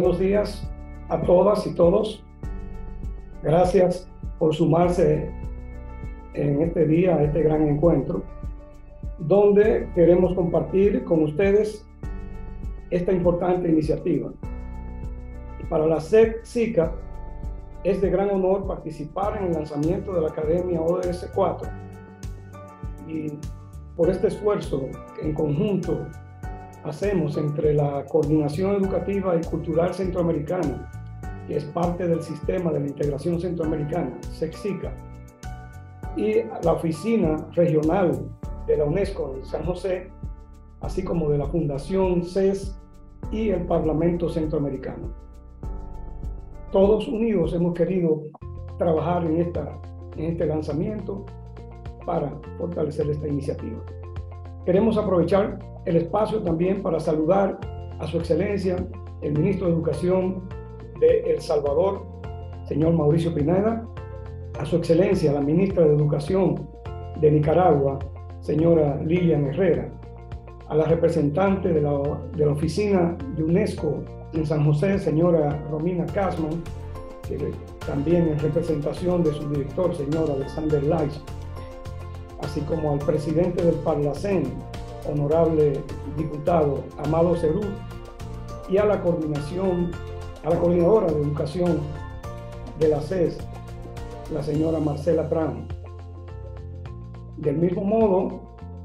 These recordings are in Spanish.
Buenos días a todas y todos. Gracias por sumarse en este día a este gran encuentro, donde queremos compartir con ustedes esta importante iniciativa. Para la SEC-SICA es de gran honor participar en el lanzamiento de la Academia ODS 4 y por este esfuerzo que en conjunto hacemos entre la Coordinación Educativa y Cultural Centroamericana, que es parte del sistema de la integración centroamericana, SEC-SICA, y la Oficina Regional de la UNESCO en San José, así como de la Fundación CES y el Parlamento Centroamericano. Todos unidos hemos querido trabajar en este lanzamiento para fortalecer esta iniciativa. Queremos aprovechar el espacio también para saludar a Su Excelencia, el Ministro de Educación de El Salvador, señor Mauricio Pineda, a Su Excelencia, la Ministra de Educación de Nicaragua, señora Lilian Herrera, a la representante de la Oficina de UNESCO en San José, señora Romina Casman, que también en representación de su director, señor Alexander Lais, así como al presidente del Parlacén, honorable diputado Amado Cerú, y a la coordinadora de educación de la CES, la señora Marcela Tran. Del mismo modo,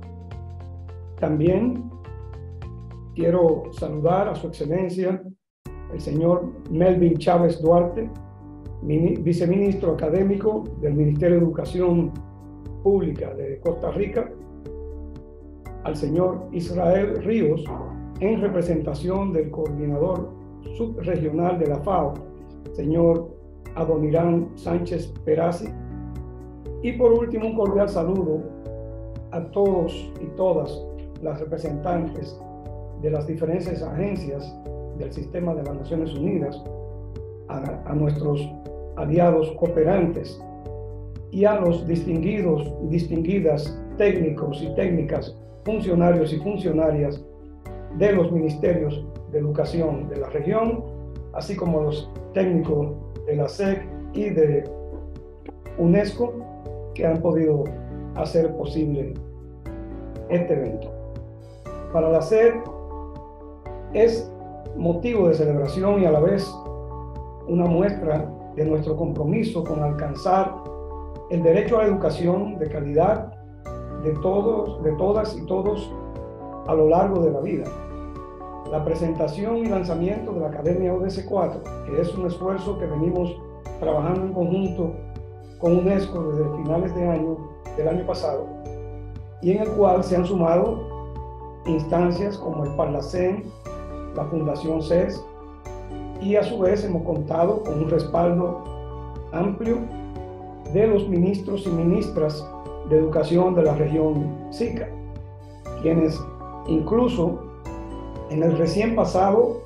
también quiero saludar a Su Excelencia, el señor Melvin Chávez Duarte, viceministro académico del Ministerio de Educación Pública de Costa Rica, al señor Israel Ríos, en representación del coordinador subregional de la FAO, señor Adonirán Sánchez Perazzi, y por último un cordial saludo a todos y todas las representantes de las diferentes agencias del sistema de las Naciones Unidas, a nuestros aliados cooperantes y a los distinguidos y distinguidas técnicos y técnicas, funcionarios y funcionarias de los ministerios de educación de la región, así como los técnicos de la SEC y de UNESCO, que han podido hacer posible este evento. Para la SEC es motivo de celebración y a la vez una muestra de nuestro compromiso con alcanzar el derecho a la educación de calidad de todos, de todas y todos a lo largo de la vida. La presentación y lanzamiento de la Academia ODS 4, que es un esfuerzo que venimos trabajando en conjunto con UNESCO desde finales de año, del año pasado, y en el cual se han sumado instancias como el Parlacén, la Fundación CES, y a su vez hemos contado con un respaldo amplio de los ministros y ministras de educación de la región SICA, quienes incluso en este recién pasado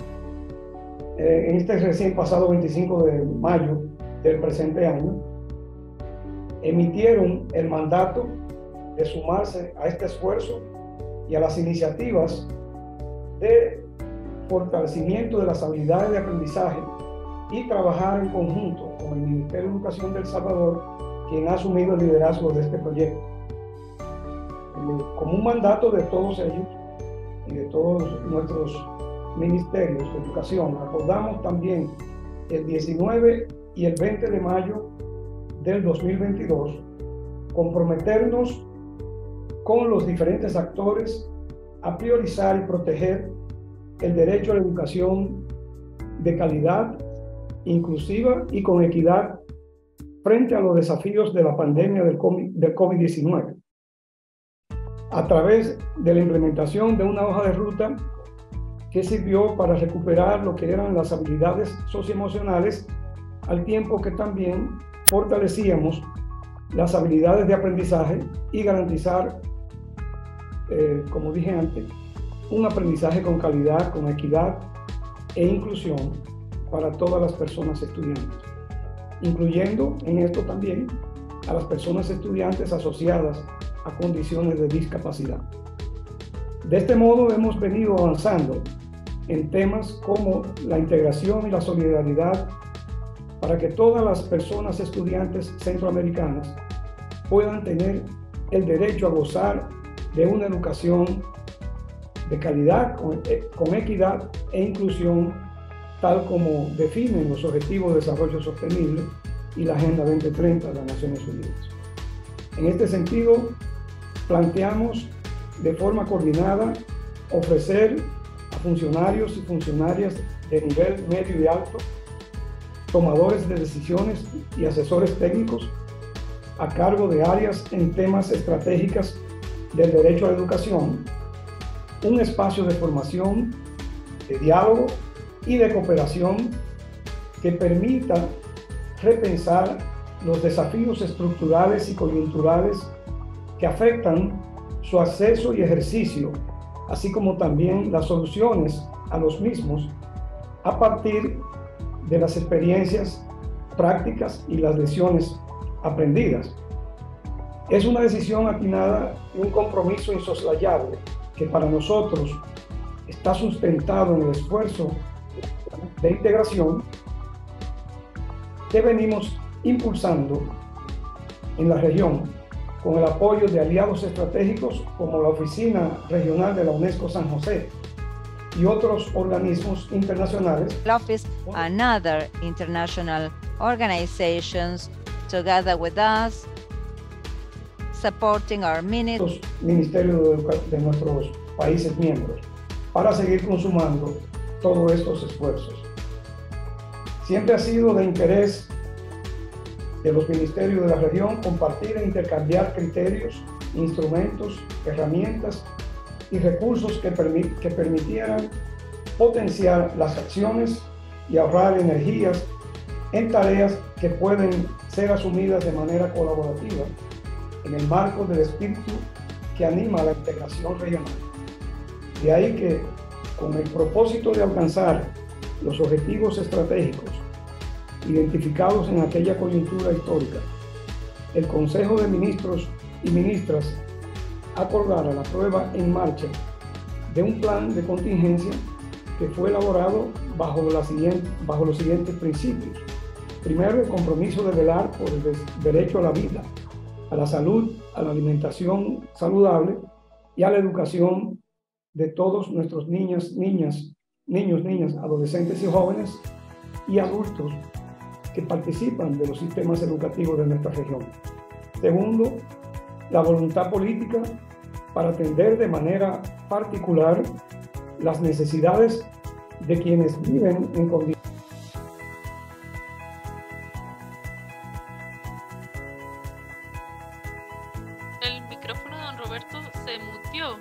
25 de mayo del presente año, emitieron el mandato de sumarse a este esfuerzo y a las iniciativas de fortalecimiento de las habilidades de aprendizaje y trabajar en conjunto con el Ministerio de Educación de El Salvador, quien ha asumido el liderazgo de este proyecto. Como un mandato de todos ellos y de todos nuestros ministerios de educación, acordamos también el 19 y el 20 de mayo del 2022 comprometernos con los diferentes actores a priorizar y proteger el derecho a la educación de calidad, inclusiva y con equidad frente a los desafíos de la pandemia del COVID-19, a través de la implementación de una hoja de ruta que sirvió para recuperar lo que eran las habilidades socioemocionales, al tiempo que también fortalecíamos las habilidades de aprendizaje y garantizar, como dije antes, un aprendizaje con calidad, con equidad e inclusión para todas las personas estudiantes, incluyendo en esto también a las personas estudiantes asociadas a condiciones de discapacidad. De este modo hemos venido avanzando en temas como la integración y la solidaridad para que todas las personas estudiantes centroamericanas puedan tener el derecho a gozar de una educación de calidad, con equidad e inclusión, tal como definen los Objetivos de Desarrollo Sostenible y la Agenda 2030 de las Naciones Unidas. En este sentido, planteamos de forma coordinada ofrecer a funcionarios y funcionarias de nivel medio y alto, tomadores de decisiones y asesores técnicos a cargo de áreas en temas estratégicas del derecho a la educación, un espacio de formación, de diálogo y de cooperación que permita repensar los desafíos estructurales y coyunturales que afectan su acceso y ejercicio, así como también las soluciones a los mismos a partir de las experiencias prácticas y las lecciones aprendidas. Es una decisión atinada y un compromiso insoslayable que para nosotros está sustentado en el esfuerzo de integración que venimos impulsando en la región con el apoyo de aliados estratégicos como la Oficina Regional de la UNESCO San José y otros organismos internacionales. Office and other international organizations together with us, supporting our ministerios de nuestros países miembros para seguir consumando todos estos esfuerzos. Siempre ha sido de interés de los ministerios de la región compartir e intercambiar criterios, instrumentos, herramientas y recursos que permitieran potenciar las acciones y ahorrar energías en tareas que pueden ser asumidas de manera colaborativa en el marco del espíritu que anima la integración regional. De ahí que, con el propósito de alcanzar los objetivos estratégicos identificados en aquella coyuntura histórica, el Consejo de Ministros y Ministras acordara la puesta en marcha de un plan de contingencia que fue elaborado bajo los siguientes principios. Primero, el compromiso de velar por el derecho a la vida, a la salud, a la alimentación saludable y a la educación de todos nuestros niños, niñas, adolescentes y jóvenes y adultos que participan de los sistemas educativos de nuestra región. Segundo, la voluntad política para atender de manera particular las necesidades de quienes viven en condiciones. El micrófono de don Roberto se mutió.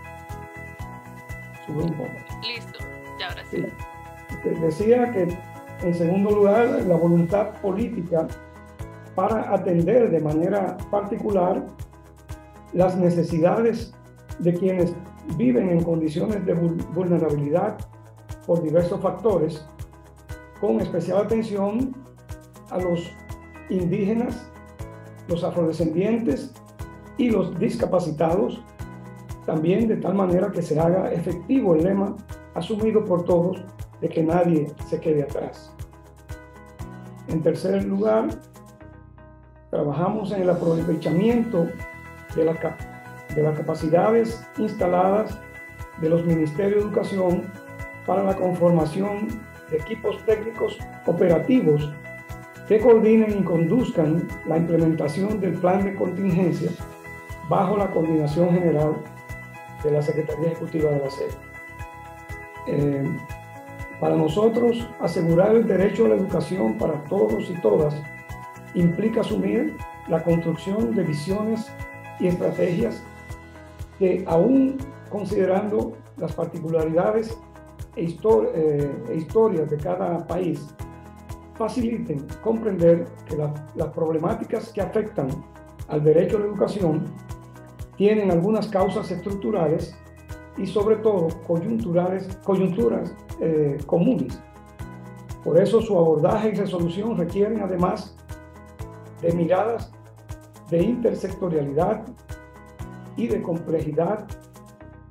Sube un poco. Listo, ya ahora sí. Decía que, en segundo lugar, la voluntad política para atender de manera particular las necesidades de quienes viven en condiciones de vulnerabilidad por diversos factores, con especial atención a los indígenas, los afrodescendientes y los discapacitados, también de tal manera que se haga efectivo el lema asumido por todos de que nadie se quede atrás. En tercer lugar, trabajamos en el aprovechamiento de las capacidades instaladas de los Ministerios de Educación para la conformación de equipos técnicos operativos que coordinen y conduzcan la implementación del plan de contingencia bajo la coordinación general de la Secretaría Ejecutiva de la SED. Para nosotros, asegurar el derecho a la educación para todos y todas implica asumir la construcción de visiones y estrategias que, aún considerando las particularidades e historias de cada país, faciliten comprender que las problemáticas que afectan al derecho a la educación tienen algunas causas estructurales y sobre todo coyunturas comunes. Por eso su abordaje y resolución requieren además de miradas de intersectorialidad y de complejidad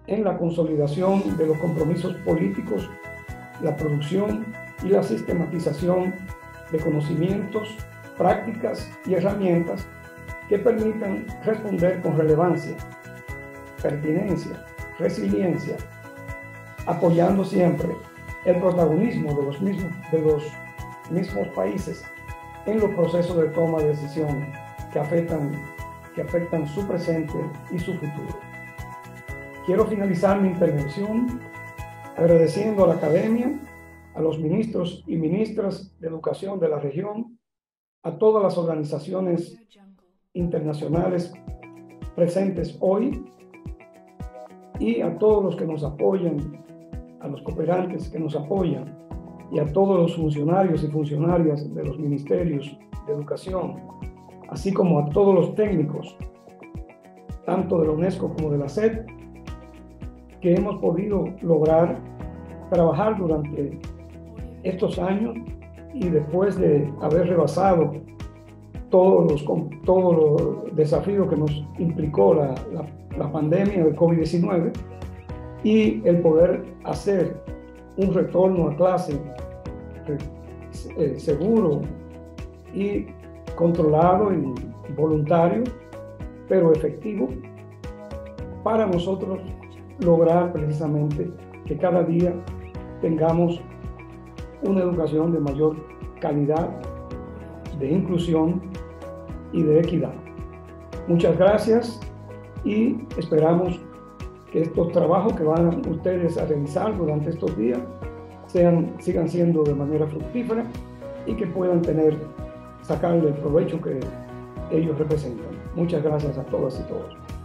en la consolidación de los compromisos políticos, la producción y la sistematización de conocimientos, prácticas y herramientas que permitan responder con relevancia, pertinencia, resiliencia, apoyando siempre el protagonismo de los mismos países en los procesos de toma de decisión que afectan su presente y su futuro. Quiero finalizar mi intervención agradeciendo a la Academia, a los ministros y ministras de Educación de la región, a todas las organizaciones internacionales presentes hoy y a todos los que nos apoyan, a los cooperantes que nos apoyan y a todos los funcionarios y funcionarias de los ministerios de educación, así como a todos los técnicos, tanto de la UNESCO como de la SED, que hemos podido lograr trabajar durante estos años y después de haber rebasado todos los desafíos que nos implicó la pandemia del COVID-19 y el poder hacer un retorno a clase seguro y controlado y voluntario, pero efectivo, para nosotros lograr precisamente que cada día tengamos una educación de mayor calidad, de inclusión y de equidad. Muchas gracias y esperamos que estos trabajos que van ustedes a realizar durante estos días sigan siendo de manera fructífera y que puedan sacarle el provecho que ellos representan. Muchas gracias a todas y todos.